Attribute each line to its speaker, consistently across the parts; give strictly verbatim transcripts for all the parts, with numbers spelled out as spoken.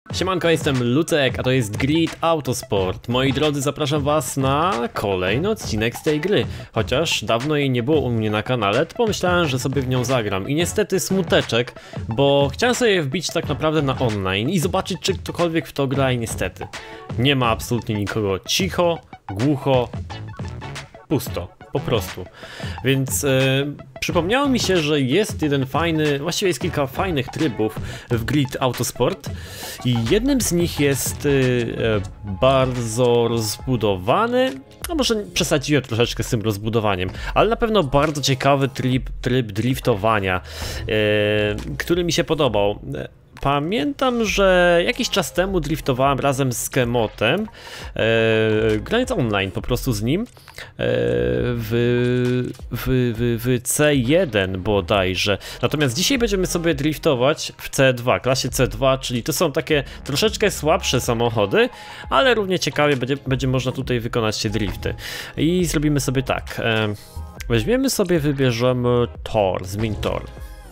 Speaker 1: Siemanko, jestem Lucek, a to jest Grid Autosport. Moi drodzy, zapraszam was na kolejny odcinek z tej gry. Chociaż dawno jej nie było u mnie na kanale, to pomyślałem, że sobie w nią zagram. I niestety smuteczek, bo chciałem sobie wbić tak naprawdę na online i zobaczyć, czy ktokolwiek w to gra, i niestety nie ma absolutnie nikogo. Cicho, głucho, pusto. Po prostu. Więc e, przypomniało mi się, że jest jeden fajny, właściwie jest kilka fajnych trybów w Grid Autosport i jednym z nich jest e, bardzo rozbudowany, a może przesadziłem troszeczkę z tym rozbudowaniem, ale na pewno bardzo ciekawy tryb, tryb driftowania, e, który mi się podobał. Pamiętam, że jakiś czas temu driftowałem razem z Kemotem, e, grając online po prostu z nim, e, w, w, w, w C jeden bodajże. Natomiast dzisiaj będziemy sobie driftować w C dwa, klasie C dwa, czyli to są takie troszeczkę słabsze samochody, ale równie ciekawie będzie, będzie można tutaj wykonać te drifty. I zrobimy sobie tak, e, weźmiemy sobie, wybierzemy tor, zmień tor.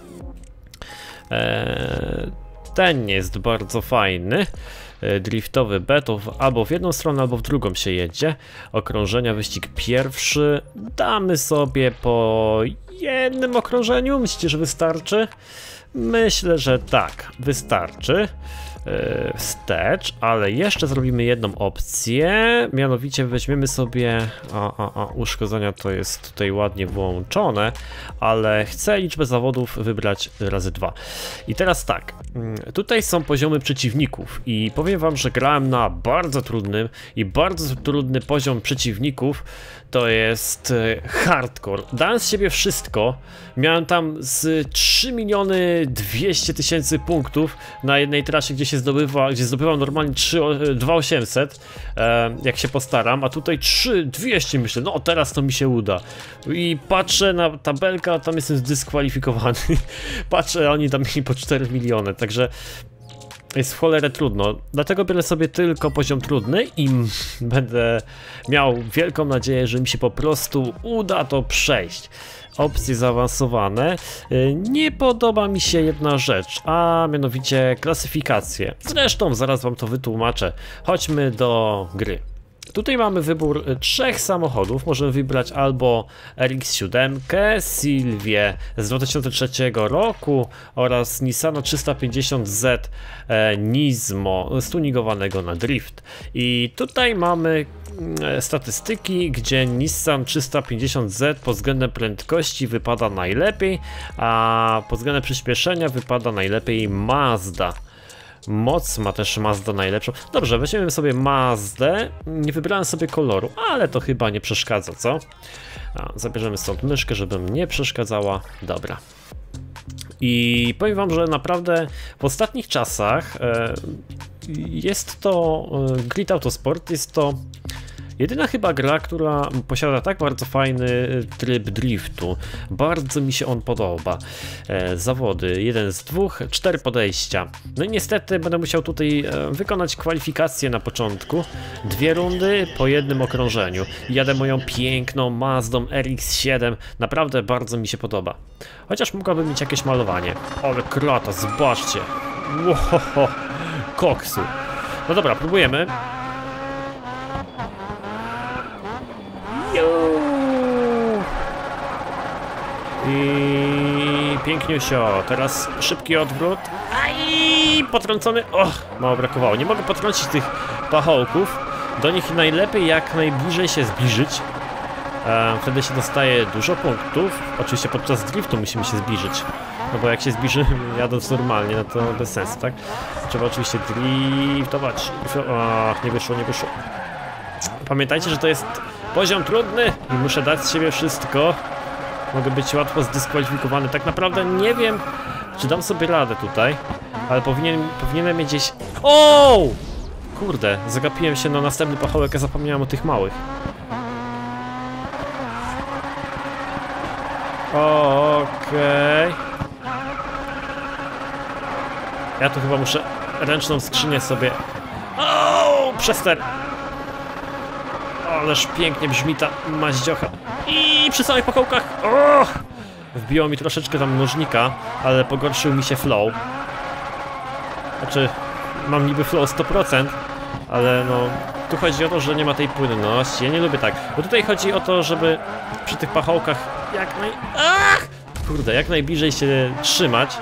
Speaker 1: E, Ten jest bardzo fajny, driftowy betów, albo w jedną stronę, albo w drugą się jedzie. Okrążenia, wyścig pierwszy, damy sobie po jednym okrążeniu, myślicie, że wystarczy? Myślę, że tak, wystarczy. Wstecz, ale jeszcze zrobimy jedną opcję, mianowicie weźmiemy sobie, a, a, a uszkodzenia to jest tutaj ładnie włączone, ale chcę liczbę zawodów wybrać razy dwa. I teraz tak, tutaj są poziomy przeciwników i powiem wam, że grałem na bardzo trudnym i bardzo trudny poziom przeciwników, to jest hardcore. Dałem z siebie wszystko, miałem tam z trzy miliony dwieście tysięcy punktów na jednej trasie, gdzie się zdobywa, gdzie zdobywam normalnie trzy tysiące osiemset, e, jak się postaram, a tutaj trzy tysiące dwieście, myślę, no teraz to mi się uda. I patrzę na tabelkę, a tam jestem zdyskwalifikowany. Patrzę, a oni tam mieli po cztery miliony, także jest w cholerę trudno, dlatego biorę sobie tylko poziom trudny i będę miał wielką nadzieję, że mi się po prostu uda to przejść. Opcje zaawansowane. Nie podoba mi się jedna rzecz, a mianowicie klasyfikacje. Zresztą zaraz wam to wytłumaczę. Chodźmy do gry. Tutaj mamy wybór trzech samochodów, możemy wybrać albo R X siedem, Sylwię z dwa tysiące trzeciego roku oraz Nissana trzysta pięćdziesiąt Z e, Nismo stunigowanego na drift. I tutaj mamy e, statystyki, gdzie Nissan trzysta pięćdziesiąt Z pod względem prędkości wypada najlepiej, a pod względem przyspieszenia wypada najlepiej Mazda. Moc ma też Mazda najlepszą. Dobrze, weźmiemy sobie Mazdę. Nie wybrałem sobie koloru, ale to chyba nie przeszkadza, co? A, zabierzemy stąd myszkę, żeby nie przeszkadzała. Dobra. I powiem wam, że naprawdę w ostatnich czasach e, jest to e, Grid Autosport, jest to jedyna chyba gra, która posiada tak bardzo fajny tryb driftu. Bardzo mi się on podoba. E, zawody, jeden z dwóch, cztery podejścia. No i niestety będę musiał tutaj e, wykonać kwalifikacje na początku. Dwie rundy po jednym okrążeniu. Jadę moją piękną Mazdą R X siedem. Naprawdę bardzo mi się podoba. Chociaż mogłaby mieć jakieś malowanie. Ale krata, zobaczcie. Łohoho, koksu. No dobra, próbujemy. I piękniusio, teraz szybki odwrót. Aj, potrącony. Och, mało brakowało. Nie mogę potrącić tych pachołków. Do nich najlepiej jak najbliżej się zbliżyć. E, wtedy się dostaje dużo punktów. Oczywiście podczas driftu musimy się zbliżyć. No bo jak się zbliżymy jadąc normalnie, no to bez sensu, tak? Trzeba oczywiście driftować. O, nie wyszło, nie wyszło. Pamiętajcie, że to jest poziom trudny i muszę dać z siebie wszystko. Mogę być łatwo zdyskwalifikowany. Tak naprawdę nie wiem, czy dam sobie radę tutaj, ale powinien, powinienem mieć gdzieś... O! Kurde, zagapiłem się na następny pachołek, a zapomniałem o tych małych. Okej. Okay. Ja tu chyba muszę ręczną skrzynię sobie... O! Przester! Ależ pięknie brzmi ta maździocha. I przy samych pachołkach. O! Wbiło mi troszeczkę tam mnożnika, ale pogorszył mi się flow. Znaczy, mam niby flow sto procent, ale no, tu chodzi o to, że nie ma tej płynności, ja nie lubię tak, bo tutaj chodzi o to, żeby przy tych pachołkach jak naj... Ach! Kurde, jak najbliżej się trzymać,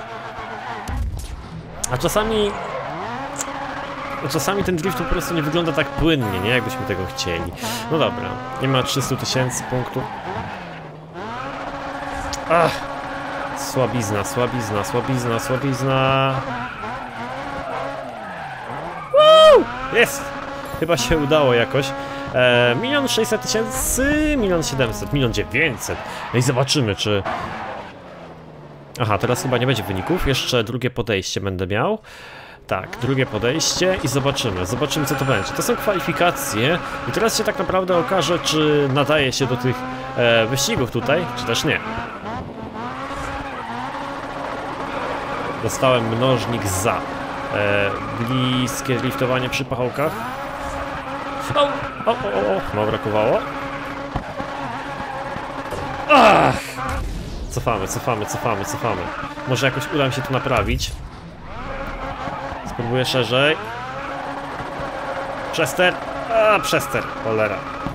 Speaker 1: a czasami... Czasami ten drift po prostu nie wygląda tak płynnie, nie? Jakbyśmy tego chcieli. No dobra, nie ma trzystu tysięcy punktów. Ach! Słabizna, słabizna, słabizna, słabizna. Woo! Jest! Chyba się udało jakoś. E, milion sześćset tysięcy, milion siedemset, milion dziewięćset. No i zobaczymy, czy... Aha, teraz chyba nie będzie wyników. Jeszcze drugie podejście będę miał. Tak, drugie podejście i zobaczymy, zobaczymy co to będzie. To są kwalifikacje i teraz się tak naprawdę okaże, czy nadaje się do tych e, wyścigów tutaj, czy też nie. Dostałem mnożnik za e, bliskie driftowanie przy pachołkach. O, o, o, o, no brakowało. Ach! Cofamy, cofamy, cofamy, cofamy. Może jakoś uda mi się to naprawić. Spróbuję szerzej. Przester. A, przester. Cholera.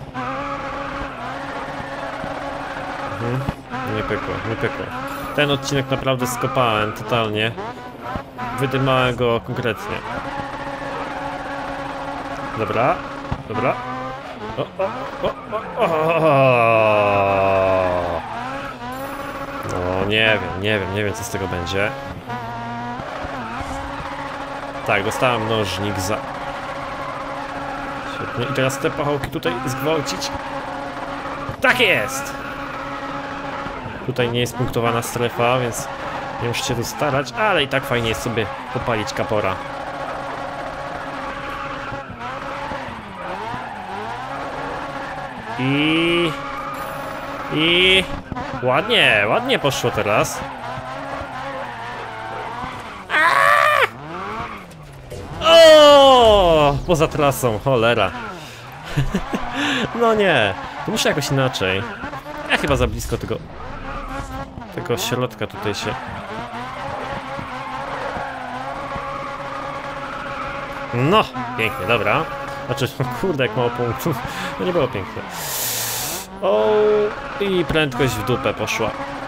Speaker 1: Mhm. Nie pykło, nie pykło. Ten odcinek naprawdę skopałem totalnie. Wydymałem go konkretnie. Dobra, dobra. O, o, o, o, o. No nie wiem, nie wiem, nie wiem co z tego będzie. Tak, dostałem mnożnik za... Świetnie. I teraz te pachołki tutaj zgwałcić. Tak jest! Tutaj nie jest punktowana strefa, więc nie muszę się tu starać, ale i tak fajnie jest sobie popalić kapora. I... I... Ładnie, ładnie poszło teraz. O! Poza trasą, cholera. No nie, to muszę jakoś inaczej. Ja chyba za blisko tego... Tego środka tutaj się... No, pięknie, dobra. Znaczy, kurde, jak mało punktów. No nie było piękne. O, i prędkość w dupę poszła.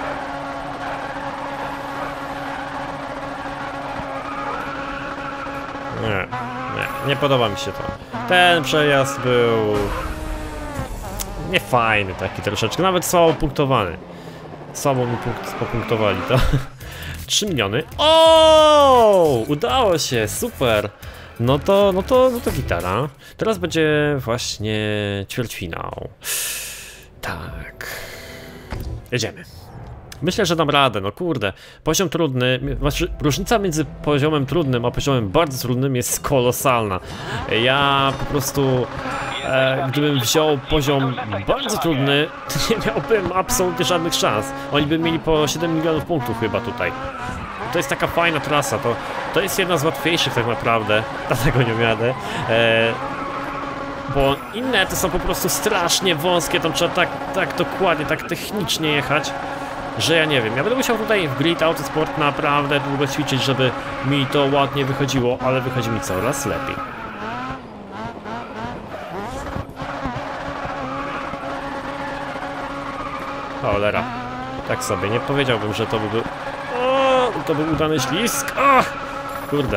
Speaker 1: Nie, nie, nie podoba mi się to. Ten przejazd był... niefajny taki troszeczkę, nawet słabo punktowany. Słabo mi punkt, popunktowali to. trzy miliony. O! Udało się, super! No to, no to, no to gitara. Teraz będzie właśnie ćwierćfinał. Tak. Jedziemy. Myślę, że dam radę, no kurde. Poziom trudny, znaczy różnica między poziomem trudnym a poziomem bardzo trudnym jest kolosalna. Ja po prostu, e, gdybym wziął poziom bardzo trudny, to nie miałbym absolutnie żadnych szans. Oni by mieli po siedem milionów punktów chyba tutaj. To jest taka fajna trasa, to, to jest jedna z łatwiejszych tak naprawdę, dlatego nie jadę. E, bo inne to są po prostu strasznie wąskie, tam trzeba tak, tak dokładnie, tak technicznie jechać, że ja nie wiem. Ja będę musiał tutaj w Grid Autosport naprawdę długo ćwiczyć, żeby mi to ładnie wychodziło, ale wychodzi mi coraz lepiej. Cholera. Tak sobie, nie powiedziałbym, że to by był... O, to był udany ślizg. O, kurde.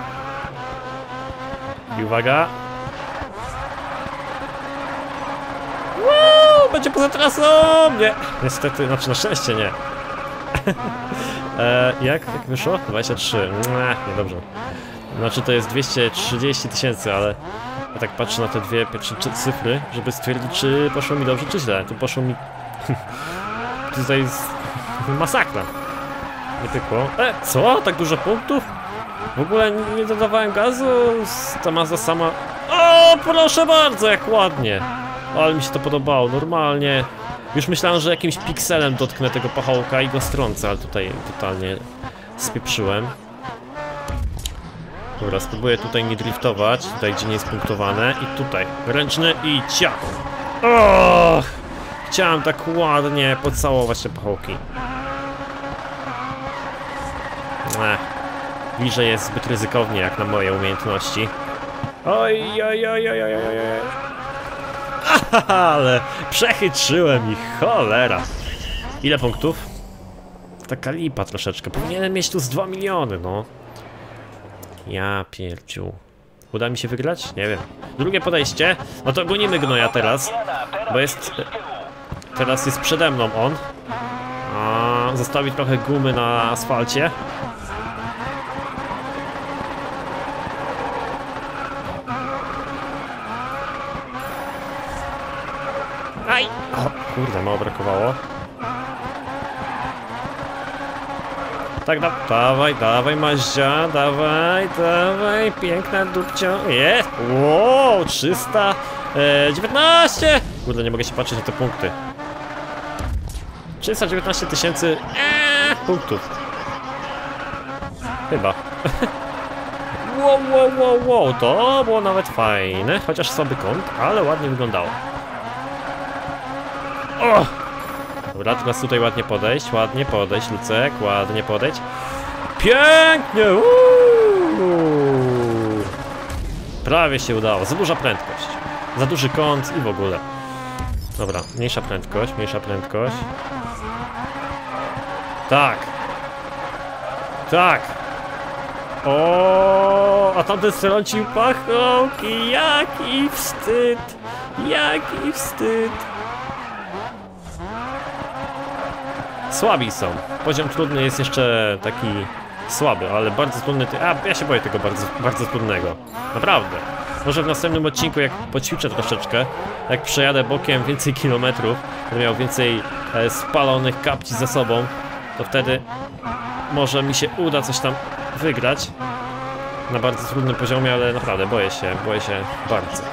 Speaker 1: I uwaga. Woo, będzie poza trasą! Nie, niestety, znaczy na szczęście nie. e, jak? Jak wyszło? dwadzieścia trzy. Nie, niedobrze. Znaczy to jest dwieście trzydzieści tysięcy, ale ja tak patrzę na te dwie pierwsze cyfry, żeby stwierdzić, czy poszło mi dobrze, czy źle. Tu poszło mi... Tutaj jest masakra. Nie pykło. E, co? Tak dużo punktów? W ogóle nie dodawałem gazu? Ta Mazda sama... O, proszę bardzo, jak ładnie. Ale mi się to podobało, normalnie. Już myślałem, że jakimś pikselem dotknę tego pachołka i go strącę, ale tutaj totalnie spieprzyłem. Dobra, spróbuję tutaj nie driftować, tutaj gdzie nie jest punktowane. I tutaj, ręczny i ciach. O! Chciałem tak ładnie pocałować te pachołki. Ech. Bliżej jest zbyt ryzykownie jak na moje umiejętności. Oj, oj, oj, oj, oj, oj, oj. Aha, ale przechytrzyłem ich, cholera. Ile punktów? Taka lipa troszeczkę. Powinienem mieć tu z dwa miliony, no. Ja pierdziu. Uda mi się wygrać? Nie wiem. Drugie podejście. No to gonimy gnoja teraz. Bo jest... Teraz jest przede mną on. A, zostawi trochę gumy na asfalcie. Aj! O, kurde, mało brakowało. Tak, da dawaj, dawaj Maździa, dawaj, dawaj, piękna dupcio. Jest! Wow, trzysta dziewiętnaście! Kurde, nie mogę się patrzeć na te punkty. trzysta dziewiętnaście tysięcy eee, punktów. Chyba. Wow, wow, wow, wow, to było nawet fajne, chociaż słaby kąt, ale ładnie wyglądało. O! Dobra, teraz tutaj ładnie podejść, ładnie podejść, Lucek, ładnie podejść. Pięknie! Uuu. Prawie się udało, za duża prędkość. Za duży kąt i w ogóle. Dobra, mniejsza prędkość, mniejsza prędkość. Tak! Tak! O, a tamten strącił pachołki, jaki wstyd! Jaki wstyd! Słabi są. Poziom trudny jest jeszcze taki słaby, ale bardzo trudny. A, ja się boję tego bardzo, bardzo trudnego. Naprawdę. Może w następnym odcinku, jak poćwiczę troszeczkę, jak przejadę bokiem więcej kilometrów, będę miał więcej e, spalonych kapci za sobą, to wtedy może mi się uda coś tam wygrać na bardzo trudnym poziomie, ale naprawdę boję się, boję się bardzo.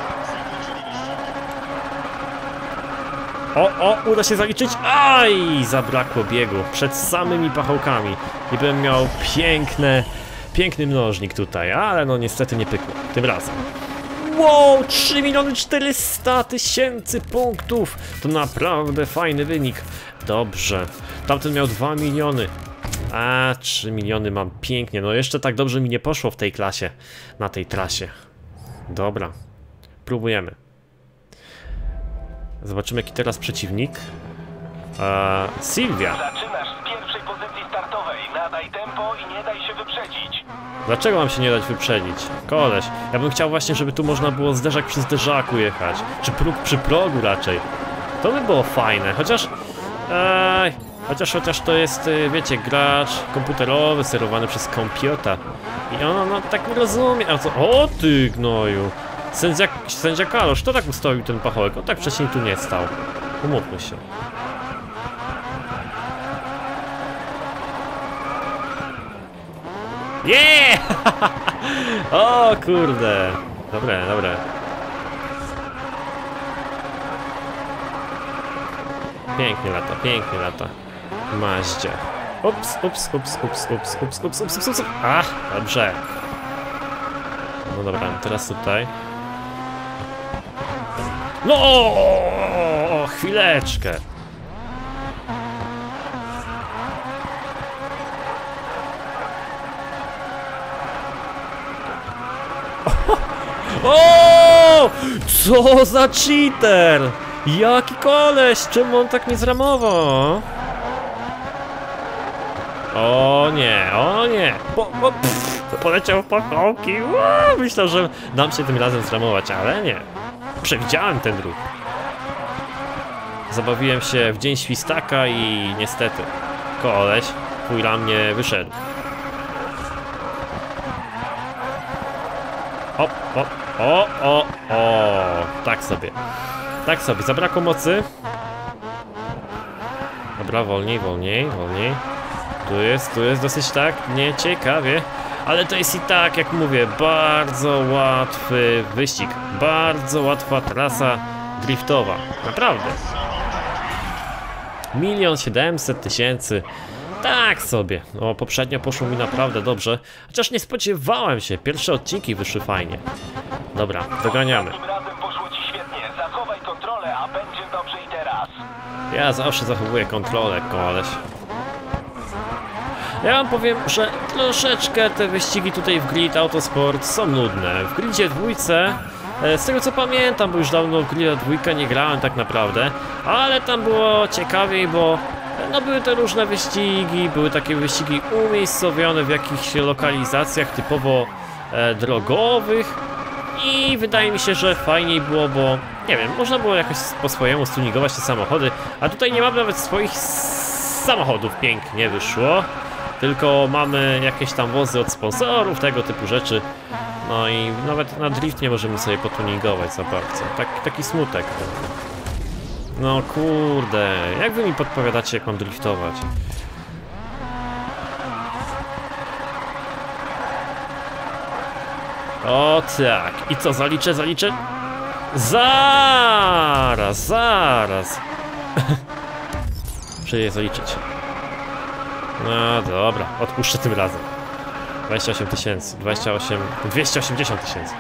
Speaker 1: O, o, uda się zaliczyć. Aj, zabrakło biegu przed samymi pachołkami. I bym miał piękne, piękny mnożnik tutaj, ale no niestety nie pykło tym razem. Wow, trzy miliony czterysta tysięcy punktów. To naprawdę fajny wynik. Dobrze. Tamten miał dwa miliony. A, trzy miliony mam, pięknie. No jeszcze tak dobrze mi nie poszło w tej klasie, na tej trasie. Dobra, próbujemy. Zobaczymy, jaki teraz przeciwnik. Eee, Sylwia.
Speaker 2: Zaczynasz z pierwszej pozycji startowej. Nadaj tempo i nie daj się wyprzedzić.
Speaker 1: Dlaczego mam się nie dać wyprzedzić? Koleś, ja bym chciał właśnie, żeby tu można było zderzak przy zderzaku jechać. Czy próg przy progu raczej. To by było fajne, chociaż... Eee, chociaż, chociaż to jest, wiecie, gracz komputerowy, sterowany przez komputer. I ono, no tak nie rozumie. A co? O ty gnoju! Sędzia, sędzia Kalosz, kto tak ustawił ten pachołek? On tak wcześniej tu nie stał. Umówmy się. Yeah! O kurde! Dobre, dobre. Pięknie lata, pięknie lata. Maździa. Ups, ups, ups, ups, ups, ups, ups, ups, ups, ups. Ach, dobrze. No dobra, teraz tutaj. No, o, chwileczkę. O! Co za cheater! Jaki koleś! Czemu on tak nie zramował? O nie, o nie! Po, po, pff, poleciał w pachołki. Myślę, że dam się tym razem zramować, ale nie. Przewidziałem ten ruch. Zabawiłem się w dzień świstaka i niestety koleś twój na mnie wyszedł. O, o, o, o, o, tak sobie. Tak sobie, zabrakło mocy. Dobra, wolniej, wolniej, wolniej. Tu jest, tu jest dosyć tak nieciekawie. Ale to jest i tak, jak mówię, bardzo łatwy wyścig. Bardzo łatwa trasa driftowa. Naprawdę. Milion siedemset tysięcy. Tak sobie. No, poprzednio poszło mi naprawdę dobrze. Chociaż nie spodziewałem się. Pierwsze odcinki wyszły fajnie. Dobra, doganiamy.
Speaker 2: Tym razem poszło ci świetnie. Zachowaj kontrolę, a będzie dobrze i teraz.
Speaker 1: Ja zawsze zachowuję kontrolę, koleś. Ja wam powiem, że troszeczkę te wyścigi tutaj w Grid Autosport są nudne. W Gridzie dwójce, z tego co pamiętam, bo już dawno w Grida dwójkę nie grałem tak naprawdę, ale tam było ciekawiej, bo no były te różne wyścigi, były takie wyścigi umiejscowione w jakichś lokalizacjach typowo e, drogowych i wydaje mi się, że fajniej było, bo nie wiem, można było jakoś po swojemu stuningować te samochody, a tutaj nie mamy nawet swoich samochodów, pięknie wyszło, tylko mamy jakieś tam wozy od sponsorów, tego typu rzeczy, no i nawet na drift nie możemy sobie potuningować za bardzo, tak, taki smutek. No kurde, jak wy mi podpowiadacie, jak mam driftować? O tak, i co, zaliczę, zaliczę? Zaraz, zaraz. Muszę je zaliczyć. No dobra, odpuszczę tym razem. dwadzieścia osiem tysięcy, dwadzieścia osiem, dwieście osiemdziesiąt tysięcy.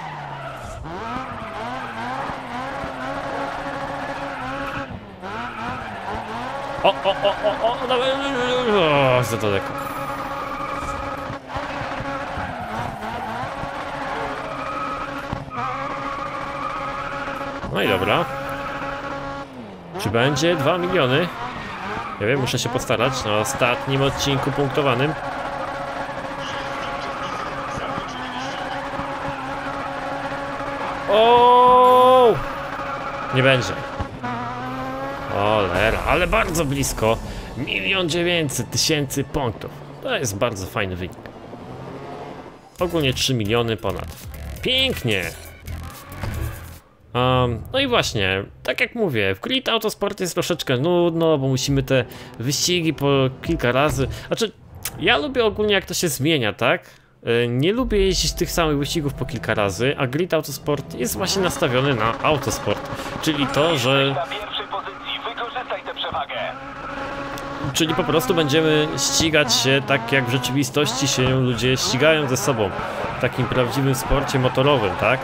Speaker 1: O, o, o, o, o, dawaj, o, za daleko. No i dobra. Czy będzie dwa miliony? Nie wiem, muszę się postarać na ostatnim odcinku punktowanym. O! Nie będzie. Cholera, ale bardzo blisko. Milion dziewięćset tysięcy punktów. To jest bardzo fajny wynik. Ogólnie trzy miliony ponad. Pięknie. Um, no i właśnie, tak jak mówię, w Grid Autosport jest troszeczkę nudno, bo musimy te wyścigi po kilka razy. Znaczy, ja lubię ogólnie, jak to się zmienia, tak? Yy, nie lubię jeździć tych samych wyścigów po kilka razy, a Grid Autosport jest właśnie nastawiony na autosport. Czyli to, że...
Speaker 2: Na pierwszej pozycji, wykorzystaj tę przewagę.
Speaker 1: Czyli po prostu będziemy ścigać się tak, jak w rzeczywistości się ludzie ścigają ze sobą. W takim prawdziwym sporcie motorowym, tak?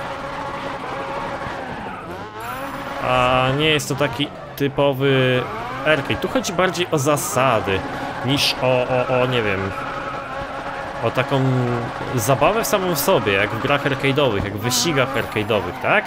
Speaker 1: A nie jest to taki typowy arcade. Tu chodzi bardziej o zasady niż o, o, o nie wiem, o taką zabawę samą w sobie, jak w grach arcade'owych, jak w wyścigach arcade'owych, tak?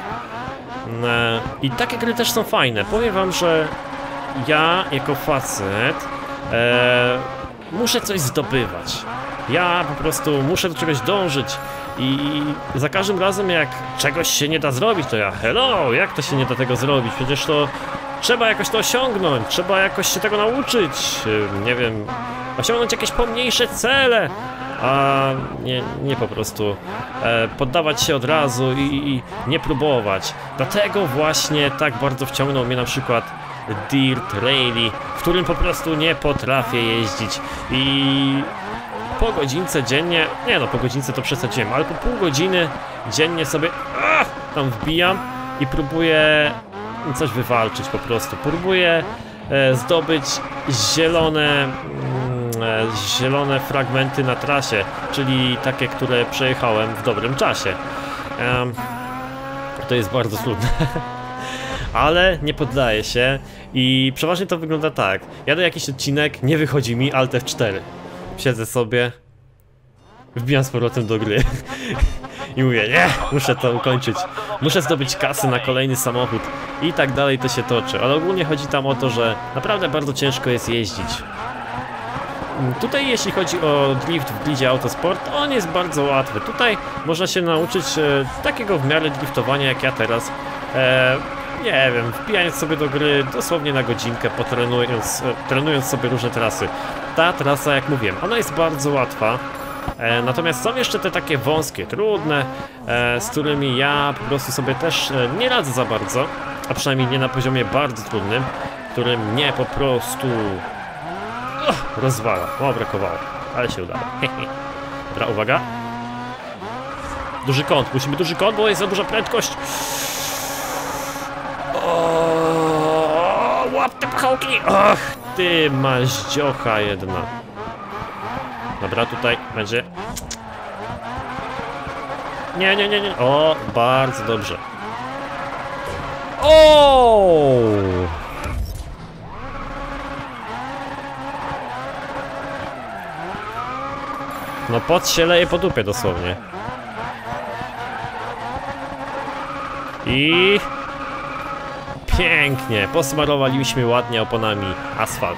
Speaker 1: I takie gry też są fajne. Powiem wam, że ja jako facet e, muszę coś zdobywać. Ja po prostu muszę do czegoś dążyć. I za każdym razem, jak czegoś się nie da zrobić, to ja hello, jak to się nie da tego zrobić? Przecież to trzeba jakoś to osiągnąć, trzeba jakoś się tego nauczyć, nie wiem, osiągnąć jakieś pomniejsze cele, a nie, nie po prostu e, poddawać się od razu i, i nie próbować. Dlatego właśnie tak bardzo wciągnął mnie na przykład Dirt Rally, w którym po prostu nie potrafię jeździć i... po godzince dziennie, nie no, po godzince to przesadziłem, ale po pół godziny dziennie sobie ach, tam wbijam i próbuję coś wywalczyć po prostu. Próbuję e, zdobyć zielone, mm, e, zielone fragmenty na trasie, czyli takie, które przejechałem w dobrym czasie. E, to jest bardzo trudne. Ale nie poddaję się i przeważnie to wygląda tak. Jadę jakiś odcinek, nie wychodzi mi, Alt F cztery. Siedzę sobie, wbijam z powrotem do gry i mówię, nie, muszę to ukończyć, muszę zdobyć kasy na kolejny samochód i tak dalej to się toczy, ale ogólnie chodzi tam o to, że naprawdę bardzo ciężko jest jeździć. Tutaj jeśli chodzi o drift w Gridzie Autosport, on jest bardzo łatwy, tutaj można się nauczyć e, takiego w miarę driftowania jak ja teraz. E, Nie wiem, wbijając sobie do gry dosłownie na godzinkę, potrenując, e, trenując sobie różne trasy. Ta trasa, jak mówiłem, ona jest bardzo łatwa, e, natomiast są jeszcze te takie wąskie, trudne, e, z którymi ja po prostu sobie też e, nie radzę za bardzo, a przynajmniej nie na poziomie bardzo trudnym, który mnie po prostu oh, rozwala. O, brakowało, ale się udało. Dobra, uwaga. Duży kąt, musimy duży kąt, bo jest za duża prędkość. O, łap te pchałki! Och, ty maździocha jedna. Dobra, tutaj będzie... Nie, nie, nie, nie. O, bardzo dobrze. O! No pot się leje po dupie dosłownie. I... pięknie, posmarowaliśmy ładnie oponami asfalt.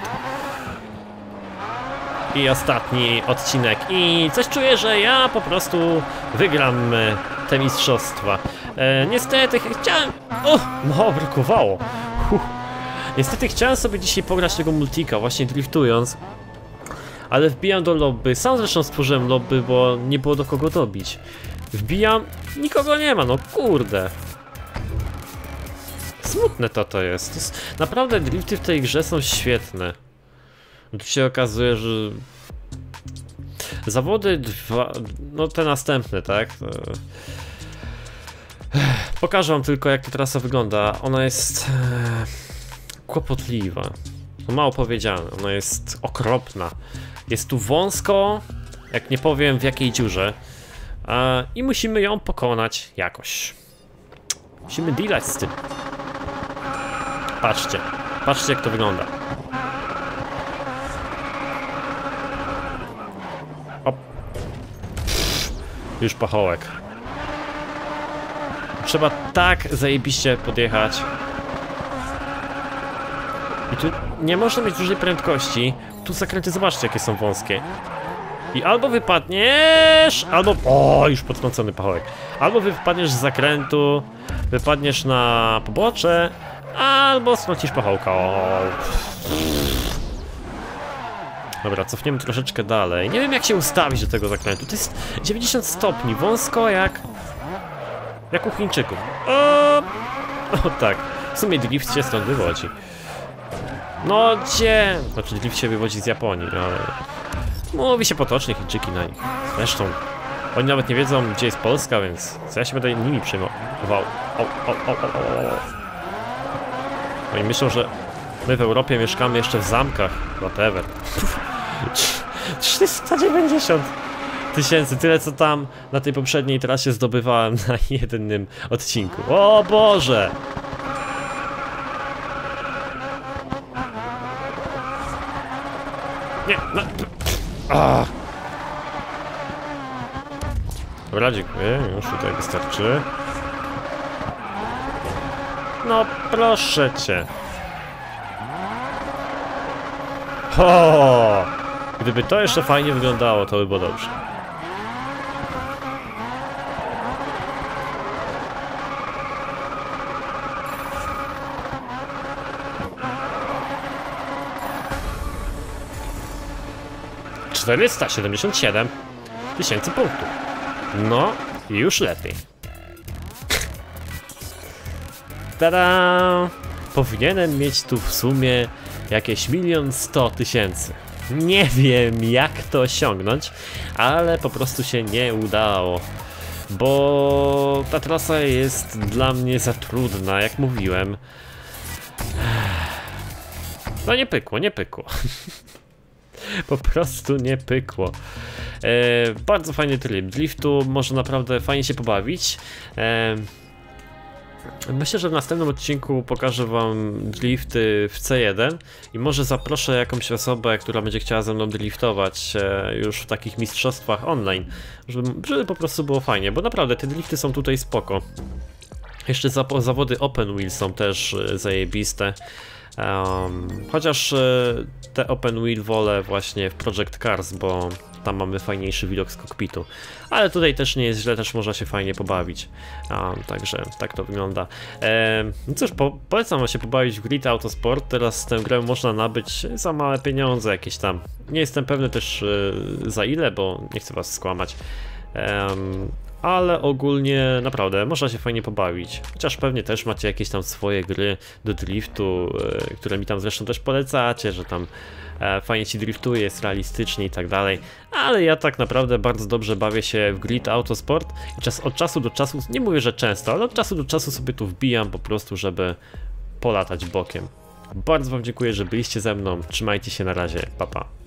Speaker 1: I ostatni odcinek. I coś czuję, że ja po prostu wygram te mistrzostwa. E, niestety chciałem... O, no, brakowało. Huh. Niestety chciałem sobie dzisiaj pograć tego multika, właśnie driftując. Ale wbijam do lobby. Sam zresztą stworzyłem lobby, bo nie było do kogo dobić. Wbijam, nikogo nie ma, no kurde. Smutne to to jest. To jest naprawdę drifty w tej grze są świetne. Tu się okazuje, że zawody dwa, no te następne, tak? Pokażę wam tylko, jak ta trasa wygląda. Ona jest e, kłopotliwa. No mało powiedziane, ona jest okropna. Jest tu wąsko, jak nie powiem w jakiej dziurze. E, I musimy ją pokonać jakoś. Musimy dealać z tym. Patrzcie, patrzcie jak to wygląda. Op. Już pachołek. Trzeba tak zajebiście podjechać. I tu nie można mieć dużej prędkości. Tu zakręty, zobaczcie jakie są wąskie. I albo wypadniesz, albo... O, już podkręcony pachołek. Albo wypadniesz z zakrętu, wypadniesz na pobocze, albo strącisz pachołka. O. Dobra, cofniemy troszeczkę dalej. Nie wiem jak się ustawić do tego zakrętu. To jest dziewięćdziesiąt stopni, wąsko jak... jak u Chińczyków. O, o tak, w sumie drift się stąd wywodzi. No gdzie? Znaczy drift się wywodzi z Japonii, ale... mówi się potocznie Chińczyki na nich. Zresztą, oni nawet nie wiedzą gdzie jest Polska, więc co ja się będę nimi przejmował. O, o, o, o, o, o. Oni myślą, że my w Europie mieszkamy jeszcze w zamkach. Whatever. trzysta dziewięćdziesiąt tysięcy, tyle co tam na tej poprzedniej trasie zdobywałem na jednym odcinku. O Boże! Nie, no... Ah. Dobra, dziękuję, już tutaj wystarczy. No proszę cię. O! Gdyby to jeszcze fajnie wyglądało, to by było dobrze. czterysta siedemdziesiąt siedem tysięcy punktów. No, już lepiej. Tada! Powinienem mieć tu w sumie jakieś milion sto tysięcy. Nie wiem jak to osiągnąć, ale po prostu się nie udało. Bo ta trasa jest dla mnie za trudna, jak mówiłem. No nie pykło, nie pykło. Po prostu nie pykło. E, bardzo fajny tryb driftu, może naprawdę fajnie się pobawić. E, myślę, że w następnym odcinku pokażę wam drifty w C jeden i może zaproszę jakąś osobę, która będzie chciała ze mną driftować e, już w takich mistrzostwach online, żeby, żeby po prostu było fajnie, bo naprawdę te drifty są tutaj spoko. Jeszcze za, zawody open wheel są też e, zajebiste. Um, chociaż y, te open wheel wolę właśnie w Project Cars, bo tam mamy fajniejszy widok z kokpitu. Ale tutaj też nie jest źle, też można się fajnie pobawić. Um, także tak to wygląda. E, no cóż, po, polecam wam się pobawić w Grid Autosport. Teraz tę grę można nabyć za małe pieniądze jakieś tam. Nie jestem pewny też y, za ile, bo nie chcę was skłamać. Um, ale ogólnie naprawdę można się fajnie pobawić. Chociaż pewnie też macie jakieś tam swoje gry do driftu, e, które mi tam zresztą też polecacie, że tam e, fajnie ci driftuje, jest realistycznie i tak dalej. Ale ja tak naprawdę bardzo dobrze bawię się w Grid Autosport i czas, od czasu do czasu, nie mówię, że często, ale od czasu do czasu sobie tu wbijam po prostu, żeby polatać bokiem. Bardzo wam dziękuję, że byliście ze mną. Trzymajcie się, na razie, pa pa.